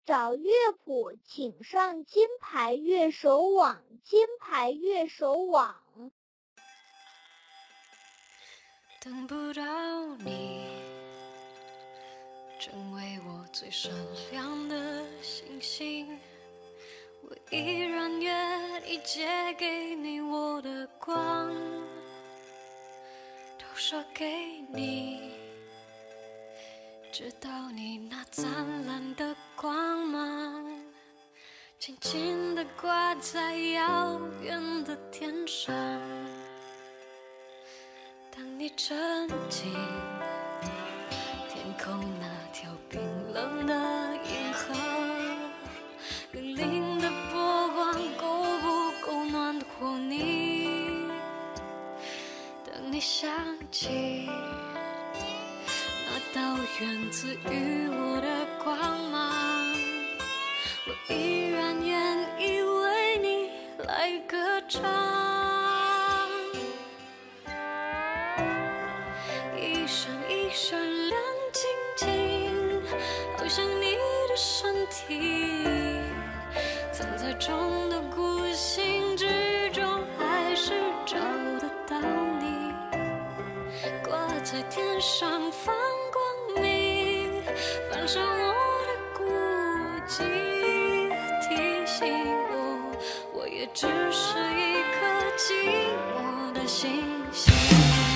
找乐谱，请上金牌乐手网。金牌乐手网。 等不到你，成为我最闪亮的星星，我依然愿意借给你我的光，都说给你，直到你那灿烂的光芒轻轻地挂在遥远的天上。当你沉浸天空那条冰冷的银河，粼粼的波光够不够暖和你？当你想起那道源自于我的光芒，我依然愿意为你来歌唱。一闪一闪亮晶晶，好像你的身体，藏在中的孤星之中，还是找得到你，挂在天上放光明，反射我的孤寂，提醒我也只是一颗寂寞的星星。